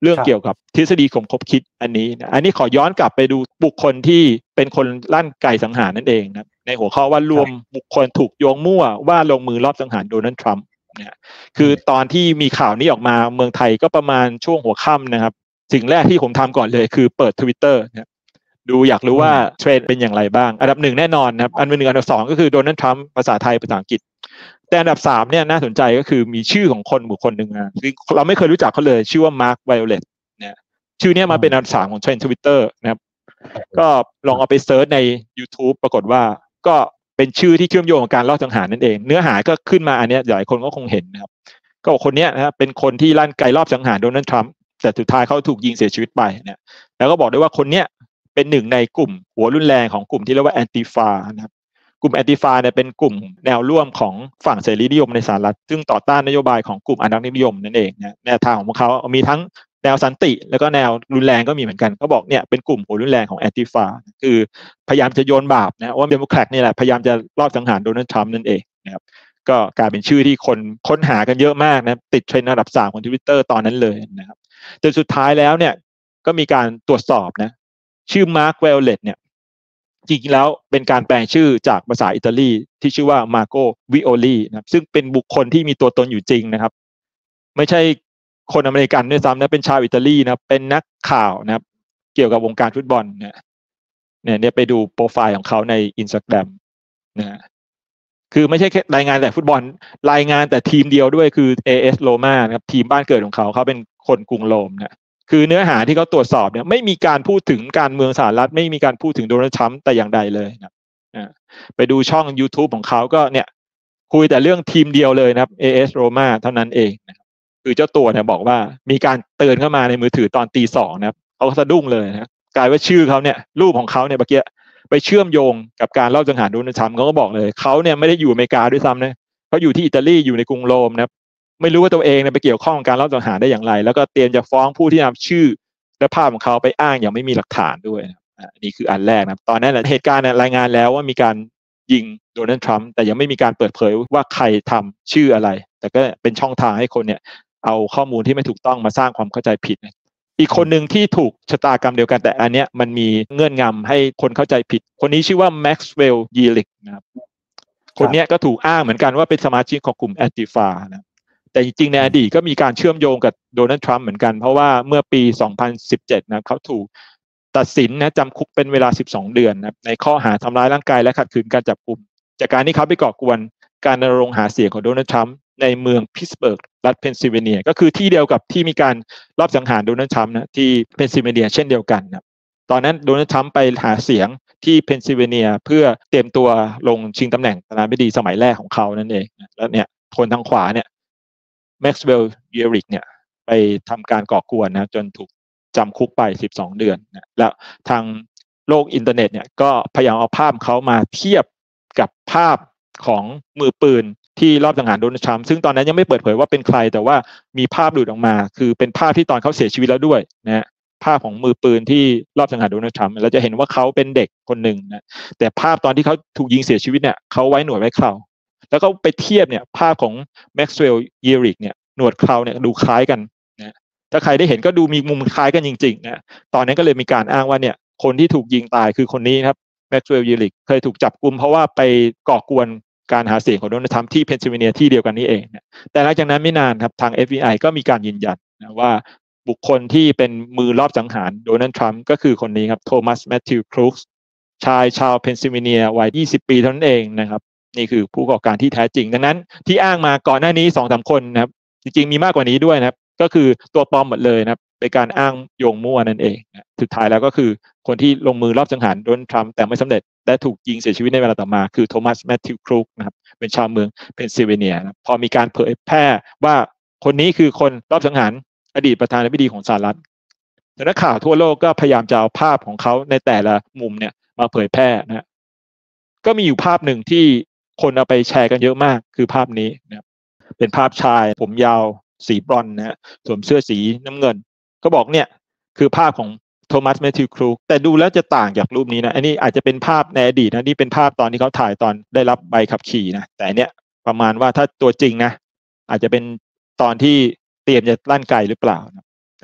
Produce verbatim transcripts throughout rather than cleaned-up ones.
เรื่องเกี่ยวกับทฤษฎีสมคบคิดอันนี้นะอันนี้ขอย้อนกลับไปดูบุคคลที่เป็นคนลั่นไกสังหารนั่นเองนะในหัวข้อว่ารวมบุคคลถูกโยงมั่วว่าลงมือลอบสังหารโดนัลด์ทรัมป์นะคือตอนที่มีข่าวนี้ออกมาเมืองไทยก็ประมาณช่วงหัวค่ำนะครับสิ่งแรกที่ผมทำก่อนเลยคือเปิด Twitter นะดูอยากรู้ว่าเทรนด์เป็นอย่างไรบ้างอันดับหนึ่งแน่นอนนะครับอันดับหนึ่งอันดับสองก็คือโดนัลด์ทรัมป์ภาษาไทยภาษาอังกฤษแต่อันดับสามเนี่ยน่าสนใจก็คือมีชื่อของคนบุคคลหนึ่งนะคือเราไม่เคยรู้จักเขาเลยชื่อว่ามาร์คไวโอเลตเนี่ยชื่อนี้มาเป็นอันดับสามของเทรนด์ Twitter นะครับก็ลองเอาไปเซิร์ชใน YouTube ปรากฏว่าก็เป็นชื่อที่เชื่อมโยงกับการลอบสังหารนั่นเองเนื้อหาก็ขึ้นมาอันนี้หลายคนก็คงเห็นนะครับก็บอกคนนี้นะครับเป็นคนที่ลั่นไกลรอบสังหารโดนัลด์ทรัมป์แต่สุดท้ายเขาถูกยิงเสียชีวิตไปเนี่ยแล้วก็บอกด้วยว่าคนเนี้ยเป็นหนึ่งในกลุ่มหัวรุนแรงของกลุ่มที่เรียกว่าแอนติฟานะครับกลุ่มแอนติฟาเนี่ยเป็นกลุ่มแนวร่วมของฝั่งเสรีนิยมในสหรัฐซึ่งต่อต้านนโยบายของกลุ่มอนุรักษ์นิยมนั่นเองนะแนวทางของพวกเขามีทั้งแนวสันติแล้วก็แนวรุนแรงก็มีเหมือนกันเขาบอกเนี่ยเป็นกลุ่มหัวรุนแรงของแอนติฟาคือพยายามจะโยนบาปนะว่าเดโมแครตนี่แหละพยายามจะลอบสังหารโดนัลด์ทรัมป์นั่นเองนะครับก็กลายเป็นชื่อที่คนค้นหากันเยอะมากนะติดเทรนด์อันดับสามของ Twitter ตอนนั้นเลยนะครับจนสุดท้ายแล้วเนี่ยก็มีการตรวจสอบนะชื่อมาร์คไวโอเลตเนี่ยจริงๆแล้วเป็นการแปลงชื่อจากภาษาอิตาลีที่ชื่อว่ามาโกวิโอลีนะครับซึ่งเป็นบุคคลที่มีตัวตนอยู่จริงนะครับไม่ใช่คนอเมริกันด้วยซ้ำนะเป็นชาวอิตาลีนะเป็นนักข่าวนะครับเกี่ยวกับวงการฟุตบอลเนี่ยเนี่ยไปดูโปรไฟล์ของเขาใน Instagram นะคือไม่ใช่แค่รายงานแต่ฟุตบอลรายงานแต่ทีมเดียวด้วยคือ เอ เอส Roma นะครับทีมบ้านเกิดของเขาเขาเป็นคนกรุงโรมนะคือเนื้อหาที่เขาตรวจสอบเนี่ยไม่มีการพูดถึงการเมืองสหรัฐไม่มีการพูดถึงโดนัลด์ทรัมป์แต่อย่างใดเลยนะไปดูช่อง YouTube ของเขาก็เนี่ยคุยแต่เรื่องทีมเดียวเลยนะครับ เอ เอส Roma เท่านั้นเองนะครับคือเจ้าตัวเนี่ยบอกว่ามีการเตือนเข้ามาในมือถือตอนตีสองนะครับเขาสะดุ้งเลยนะกลายว่าชื่อเขาเนี่ยรูปของเขาเนี่ยเมื่อกี้ไปเชื่อมโยงกับการลอบสังหารโดนัลด์ทรัมป์เขาก็บอกเลยเขาเนี่ยไม่ได้อยู่อเมริกาด้วยซ้ำนะเขาอยู่ที่อิตาลีอยู่ในกรุงโรมนะครับไม่รู้ว่าตัวเองเนี่ยไปเกี่ยวข้องกับการลอบสังหารได้อย่างไรแล้วก็เตรียมจะฟ้องผู้ที่นำชื่อและภาพของเขาไปอ้างอย่างไม่มีหลักฐานด้วยนะนี่คืออันแรกนะตอนนั้นเหตุการณ์รายงานแล้วว่ามีการยิงโดนัลด์ทรัมป์แต่ยังไม่มีการเปิดเผยว่าใครทำชื่ออะไรแต่ก็เป็นช่องทางให้คนเนี่ยเอาข้อมูลที่ไม่ถูกต้องมาสร้างความเข้าใจผิดนะอีกคนหนึ่งที่ถูกชะตากรรมเดียวกันแต่อันเนี้ยมันมีเงื่อนงำให้คนเข้าใจผิดคนนี้ชื่อว่าแม็กซ์เวลล์ยีลิกนะครับคนนี้ก็ถูกอ้างเหมือนกันว่าเป็นสมาชิกของกลุ่มแอนติฟานะแต่จริงๆในอดีตก็มีการเชื่อมโยงกับโดนัลด์ทรัมป์เหมือนกันเพราะว่าเมื่อปีสองพันสิบเจ็ดนะเขาถูกตัดสินนะจำคุกเป็นเวลาสิบสองเดือนนะในข้อหาทำร้ายร่างกายและขัดขืนการจับกุมจากการที่เขาไปก่อกวนการรณรงค์หาเสียงของโดนัลด์ทรัมป์ในเมืองพิตต์สเบิร์กรัฐเพนซิลเวเนียก็คือที่เดียวกับที่มีการลอบสังหารโดนัลด์ทรัมป์นะที่เพนซิลเวเนียเช่นเดียวกันนะตอนนั้นโดนัลด์ทรัมป์ไปหาเสียงที่เพนซิลเวเนียเพื่อเตรียมตัวลงชิงตำแหน่งประธานาธิบดีสมัยแรกของเขานั่นเองแล้วเนี่ยคนทางขวาเนี่ยแม็กซ์เวลล์เยริกเนี่ยไปทำการก่อกวนนะจนถูกจำคุกไปสิบสองเดือนนะแล้วทางโลกอินเทอร์เน็ตเนี่ยก็พยายามเอาภาพเขามาเทียบกับภาพของมือปืนที่รอบสังหารโดนัลด์ทรัมป์ซึ่งตอนนั้นยังไม่เปิดเผยว่าเป็นใครแต่ว่ามีภาพหลุดออกมาคือเป็นภาพที่ตอนเขาเสียชีวิตแล้วด้วยนะภาพของมือปืนที่รอบสังหารโดนัลด์ทรัมป์เราจะเห็นว่าเขาเป็นเด็กคนหนึ่งนะแต่ภาพตอนที่เขาถูกยิงเสียชีวิตเนี่ยเขาไว้หนวดไว้เคราแล้วก็ไปเทียบเนี่ยภาพของแม็กซ์เวลล์เยริกเนี่ยหนวดเคราเนี่ยดูคล้ายกันนะถ้าใครได้เห็นก็ดูมีมุมคล้ายกันจริงๆนะตอนนั้นก็เลยมีการอ้างว่าเนี่ยคนที่ถูกยิงตายคือคนนี้ครับแม็กซ์เวลล์เยริกเคยถูกจับกุมเพราะว่าไปก่อกวนการหาเสียงของโดนัลด์ทรัมป์ที่เพนซิลเวเนียที่เดียวกันนี้เองนะแต่หลังจากนั้นไม่นานครับทาง เอฟ บี ไอ ก็มีการยืนยันนะว่าบุคคลที่เป็นมือลอบสังหารโดนัลด์ทรัมป์ก็คือคนนี้ครับโทมัสแมทธิวครูซชายชาวเพนซิลเวเนียวัยยี่สิบปีเท่านั้นเองนะครับนี่คือผู้ก่อการที่แท้จริงดังนั้นที่อ้างมาก่อนหน้านี้ สองถึงสาม คนนะครับจริงๆมีมากกว่านี้ด้วยนะครับก็คือตัวปลอมหมดเลยนะครับเป็นการอ้างโยงมั่วนั่นเองนะสุดท้ายแล้วก็คือคนที่ลงมือลอบสังหารโดนัลด์ทรัมป์แต่ไม่สำเร็จและถูกยิงเสียชีวิตในเวลาต่อมาคือโทมัสแมทธิวครูซนะครับเป็นชาวเมืองเพนซิลเวเนียนะพอมีการเผยแพร่ว่าคนนี้คือคนลอบสังหารอดีตประธานาธิบดีของสหรัฐนักข่าวทั่วโลกก็พยายามจะเอาภาพของเขาในแต่ละมุมเนี่ยมาเผยแพร่นะก็มีอยู่ภาพหนึ่งที่คนเอาไปแชร์กันเยอะมากคือภาพนี้นะครับเป็นภาพชายผมยาวสีบรอนซ์นะฮะสวมเสื้อสีน้ำเงินเขาบอกเนี่ยคือภาพของโทมัสแมทธิวครูซแต่ดูแล้วจะต่างจากรูปนี้นะอันนี้อาจจะเป็นภาพในอดีตนะนี่เป็นภาพตอนที่เขาถ่ายตอนได้รับใบขับขี่นะแต่อันเนี้ยประมาณว่าถ้าตัวจริงนะอาจจะเป็นตอนที่เตรียมจะลั่นไกหรือเปล่านะอ่า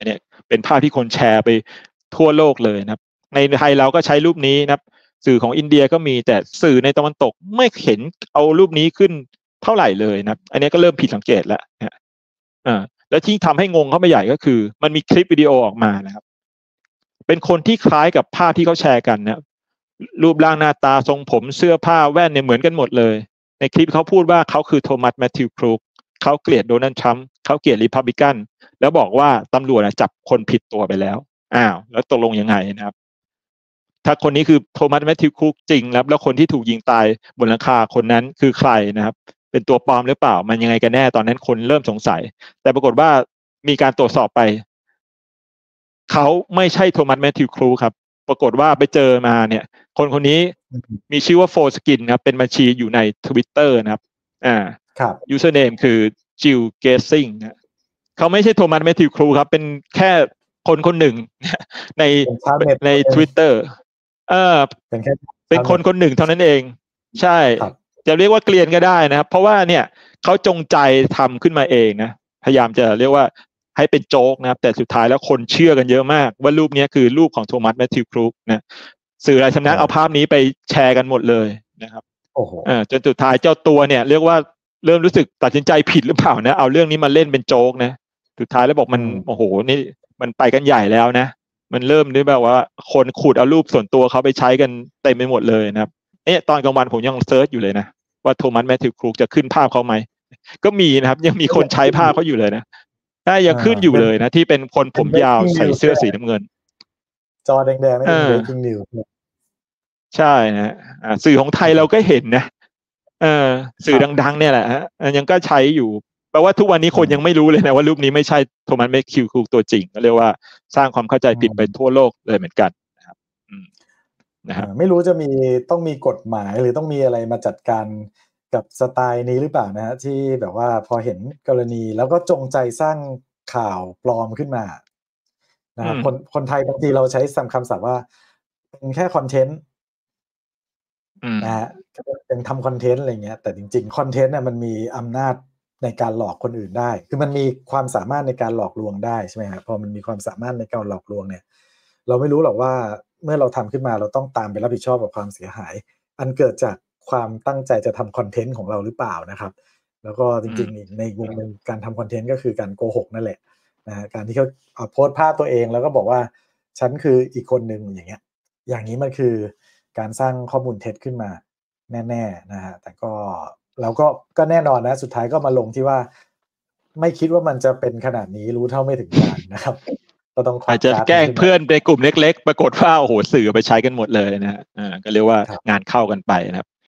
อันนี้เป็นภาพที่คนแชร์ไปทั่วโลกเลยนะครับในไทยเราก็ใช้รูปนี้นะครับสื่อของอินเดียก็มีแต่สื่อในตะวันตกไม่เห็นเอารูปนี้ขึ้นเท่าไหร่เลยนะครับอันนี้ก็เริ่มผิดสังเกตแล้วนะอ่าแล้วที่ทำให้งงเข้าไปใหญ่ก็คือมันมีคลิปวิดีโอออกมานะครับเป็นคนที่คล้ายกับภาพที่เขาแชร์กันนะรูปร่างหน้าตาทรงผมเสื้อผ้าแว่นเนี่ยเหมือนกันหมดเลยในคลิปเขาพูดว่าเขาคือโทมัสแมทธิวครูกเขาเกลียดโดนัลด์ทรัมป์เขาเกลียดรีพับลิกันแล้วบอกว่าตำรวจจับคนผิดตัวไปแล้วอ้าวแล้วตกลงยังไงนะครับถ้าคนนี้คือโทมัสแมทธิวครูกจริงแล้วแล้วคนที่ถูกยิงตายบนหลังคาคนนั้นคือใครนะครับเป็นตัวปลอมหรือเปล่ามันยังไงกันแน่ตอนนั้นคนเริ่มสงสัยแต่ปรากฏว่ามีการตรวจสอบไปเขาไม่ใช่โทมัสแมทธิวครูกครับปรากฏว่าไปเจอมาเนี่ยคนคนนี้มีชื่อว่าโฟสกินครับเป็นบัญชีอยู่ใน Twitter นะครับอ่าครับ username คือ Jill Gazing นะเขาไม่ใช่โทมัสแมทธิวครูครับเป็นแค่คนคนหนึ่งในใน Twitter เออเป็นแค่เป็นคนคนหนึ่งเท่านั้นเองใช่จะเรียกว่าเกลียนก็ได้นะครับเพราะว่าเนี่ยเขาจงใจทำขึ้นมาเองนะพยายามจะเรียกว่าให้เป็นโจ๊กนะครับแต่สุดท้ายแล้วคนเชื่อกันเยอะมากว่ารูปนี้คือรูปของโทมัสแมทธิวครูกนะสื่อหลายสำนักเอาภาพนี้ไปแชร์กันหมดเลยนะครับโอ้โหอ่าจนสุดท้ายเจ้าตัวเนี่ยเรียกว่าเริ่มรู้สึกตัดสินใจผิดหรือเปล่านะเอาเรื่องนี้มาเล่นเป็นโจ๊กนะสุดท้ายแล้วบอกมันโอ้โหนี่มันไปกันใหญ่แล้วนะมันเริ่มด้วยแบบว่าคนขุดเอารูปส่วนตัวเขาไปใช้กันเต็มไปหมดเลยนะครับเนี่ยตอนกลางวันผมยังเซิร์ชอยู่เลยนะว่าโทมัสแมทธิวครูกจะขึ้นภาพเขาไหมก็มีนะครับยังมีคนใช้ภาพเขาอยู่เลยนะถ้ายังขึ้นอยู่เลยนะที่เป็นคนผมยาวใส่เสื้อสีน้ำเงินจอแดงๆนี่เป็น breaking news ใช่นะอ่าสื่อของไทยเราก็เห็นนะเออสื่อดังๆเนี่ยแหละฮะยังก็ใช้อยู่แปลว่าทุกวันนี้คนยังไม่รู้เลยนะว่ารูปนี้ไม่ใช่โทมัสแมทธิวครูกตัวจริงก็เรียกว่าสร้างความเข้าใจผิดไปทั่วโลกเลยเหมือนกันนะครับอืมนะครับไม่รู้จะมีต้องมีกฎหมายหรือต้องมีอะไรมาจัดการกับสไตล์นี้หรือเปล่านะฮะที่แบบว่าพอเห็นกรณีแล้วก็จงใจสร้างข่าวปลอมขึ้นมานะครับคนคนไทยบางทีเราใช้คำศัพท์ว่าเป็นแค่คอนเทนต์นะฮะยังทำคอนเทนต์อะไรเงี้ยแต่จริงๆคอนเทนต์เนี่ยมันมีอำนาจในการหลอกคนอื่นได้คือมันมีความสามารถในการหลอกลวงได้ใช่ไหมครับพอมันมีความสามารถในการหลอกลวงเนี่ยเราไม่รู้หรอกว่าเมื่อเราทำขึ้นมาเราต้องตามไปรับผิดชอบกับความเสียหายอันเกิดจากความตั้งใจจะทำคอนเทนต์ของเราหรือเปล่านะครับแล้วก็จริงๆในมุมนึงการทำคอนเทนต์ก็คือการโกหกนั่นแหละนะการที่เขาเอาโพสต์ภาพตัวเองแล้วก็บอกว่าฉันคืออีกคนนึงอย่างเงี้ยอย่างนี้มันคือการสร้างข้อมูลเท็จขึ้นมาแน่ๆนะฮะแต่ก็เราก็ก็แน่นอนนะสุดท้ายก็มาลงที่ว่าไม่คิดว่ามันจะเป็นขนาดนี้รู้เท่าไม่ถึงการนะครับก็ต้องอาจจะแกล้งเพื่อนในกลุ่มเล็กๆปรากฏว่าโอ้โหสื่อไปใช้กันหมดเลยนะฮะอ่าก็เรียกว่างานเข้ากันไปนะครับ